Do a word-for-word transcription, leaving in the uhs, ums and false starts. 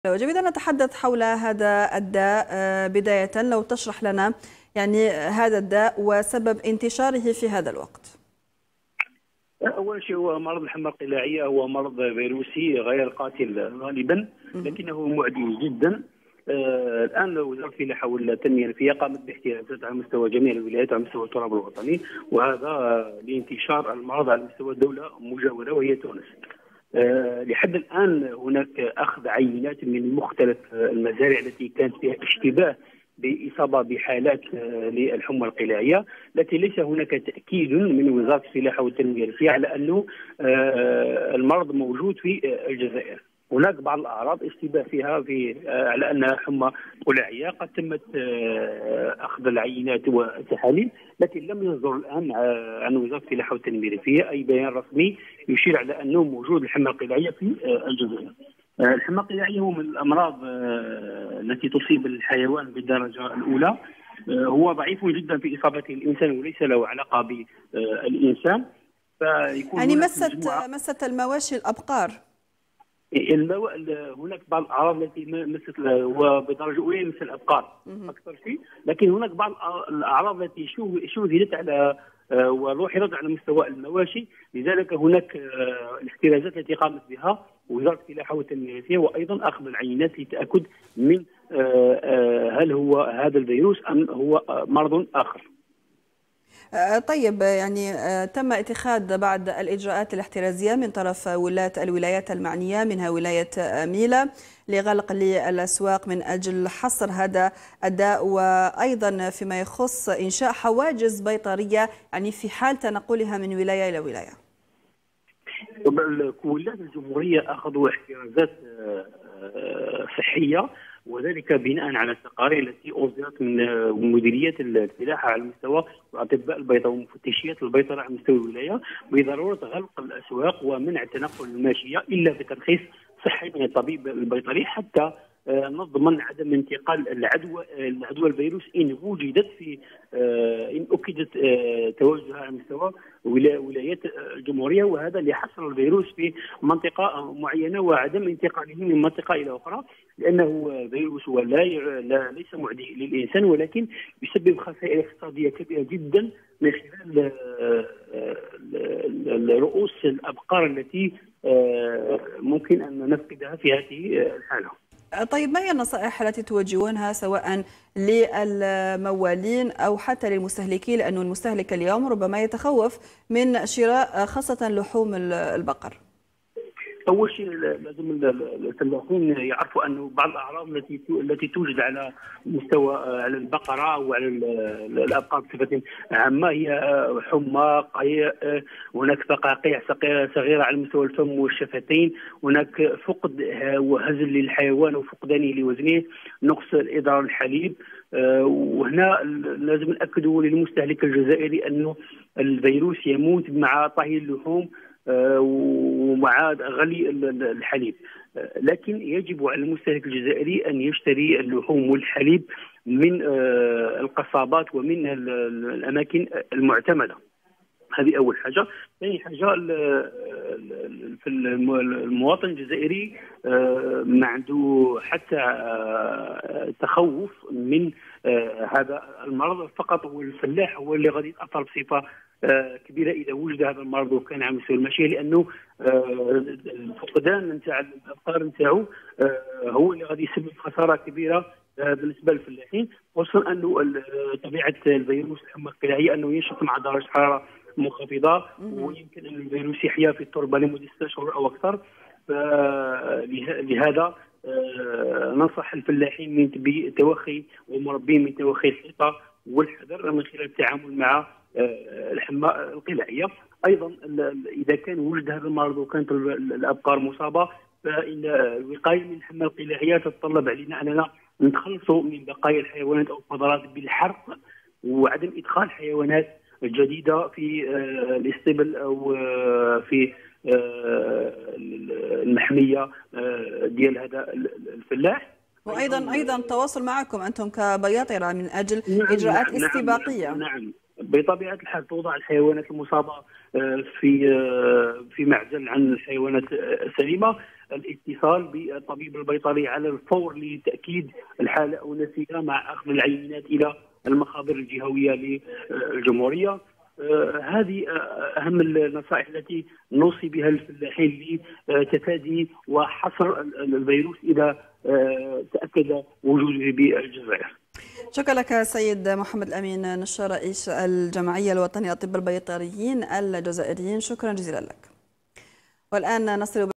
جميل أن نتحدث حول هذا الداء. بداية لو تشرح لنا يعني هذا الداء وسبب انتشاره في هذا الوقت. أول شيء هو مرض الحمى القلاعية، هو مرض فيروسي غير قاتل غالبا لكنه معدي جدا. آه الآن وزارة الفلاحة والتنمية الريفية قامت باحترازات على مستوى جميع الولايات وعلى مستوى التراب الوطني، وهذا آه لانتشار المرض على مستوى الدولة مجاورة وهي تونس. آه لحد الآن هناك أخذ عينات من مختلف المزارع التي كانت فيها اشتباه بإصابة بحالات آه للحمى القلاعية، لكن ليس هناك تأكيد من وزارة الفلاحة والتنمية الريفية على أنه آه المرض موجود في آه الجزائر. هناك بعض الأعراض اشتباه فيها في آه على أنها حمى قلاعية، قد تمت آه أخذ العينات والتحاليل، لكن لم يصدر الآن آه عن وزارة الفلاحة والتنمية الريفية أي بيان رسمي يشير على أنه موجود الحمى القلاعية في آه الجزائر. آه الحمى القلاعية هو من الأمراض آه التي تصيب الحيوان بالدرجة الأولى. آه هو ضعيف جدا في إصابته الإنسان وليس له علاقة بالإنسان. فيكون يعني مست مست المواشي الأبقار. المو... هناك بعض الاعراض التي مست وبدرجه اولى مثل الابقار اكثر شيء، لكن هناك بعض الاعراض التي شوهدت على ولاحظت على مستوى المواشي. لذلك هناك الاحترازات التي قامت بها وزاره الفلاحه والتنميه الريفيه، وايضا اخذ العينات للتاكد من هل هو هذا الفيروس ام هو مرض اخر. طيب، يعني تم اتخاذ بعض الإجراءات الاحترازية من طرف ولاة الولايات المعنية منها ولاية ميلا لغلق للأسواق من أجل حصر هذا الداء، وأيضا فيما يخص إنشاء حواجز بيطرية يعني في حال تنقلها من ولاية إلى ولاية. ولاة الجمهورية أخذوا احترازات صحية، وذلك بناء على التقارير التي اصدرت من مديريه الفلاحه على مستوى اطباء البيطره ومفتشيات البيطره على مستوى الولايه بضروره غلق الاسواق ومنع تنقل الماشيه الا بترخيص صحي من الطبيب البيطري، حتى نضمن عدم انتقال العدوى العدوى الفيروس ان وجدت في ان اكدت تواجدها على مستوى ولايات الجمهوريه، وهذا لحصر الفيروس في منطقه معينه وعدم انتقاله من منطقه الى اخرى، لانه فيروس ولا لا ليس معدي للانسان ولكن يسبب خسائر اقتصاديه كبيره جدا من خلال رؤوس الابقار التي ممكن ان نفقدها في هذه الحاله. طيب، ما هي النصائح التي توجهونها سواء للموالين أو حتى للمستهلكين، لأنه المستهلك اليوم ربما يتخوف من شراء خاصة لحوم البقر؟ اول شيء لازم الفلاحين يعرفوا انه بعض الاعراض التي التي توجد على مستوى على البقره وعلى الابقار بصفه عامه هي حمى، قيء، هناك فقاقيع صغيره على مستوى الفم والشفتين، هناك فقد وهزل للحيوان وفقدانه لوزنه، نقص ادرار الحليب. وهنا لازم ناكدوا للمستهلك الجزائري انه الفيروس يموت مع طهي اللحوم ومع غلي الحليب، لكن يجب على المستهلك الجزائري أن يشتري اللحوم والحليب من القصابات ومن الأماكن المعتمدة. هذه أول حاجة. ثاني حاجة، في المواطن الجزائري ما عنده حتى تخوف من هذا المرض، فقط هو الفلاح هو اللي غادي يتأثر بصفة كبيره اذا وجد هذا المرض وكان على مستوى الماشيه، لانه الفقدان نتاع الابقار نتاعو هو اللي غادي يسبب خساره كبيره بالنسبه للفلاحين، خصوصا انه طبيعه الفيروس الحمى القلاعيه انه ينشط مع درجه حراره منخفضه، ويمكن ان الفيروس يحيا في التربه لمده ستة اشهر او اكثر. فلهذا ننصح الفلاحين من التوخي والمربين من توخي الحيطه والحذر من خلال التعامل مع الحمى القلاعيه. ايضا اذا كان وجد هذا المرض وكانت الابقار مصابه، فان الوقايه من الحمى القلاعيه تتطلب علينا اننا نتخلصوا من بقايا الحيوانات او الفضلات بالحرق، وعدم ادخال حيوانات جديده في الاسطبل او في المحميه ديال هذا الفلاح. وايضا ايضا التواصل معكم انتم كبياطره من اجل اجراءات نعم استباقيه. نعم, نعم بطبيعه الحال توضع الحيوانات المصابه في في معزل عن الحيوانات السليمه. الاتصال بالطبيب البيطري على الفور لتاكيد الحاله او نفيها مع اخذ العينات الى المخابر الجهويه للجمهوريه. هذه اهم النصائح التي نوصي بها الفلاحين لتفادي وحصر الفيروس اذا تاكد وجوده بالجزائر. شكرا لك سيد محمد الامين نشار رئيس الجمعيه الوطنيه للاطباء البيطريين الجزائريين، شكرا جزيلا لك. والان نصل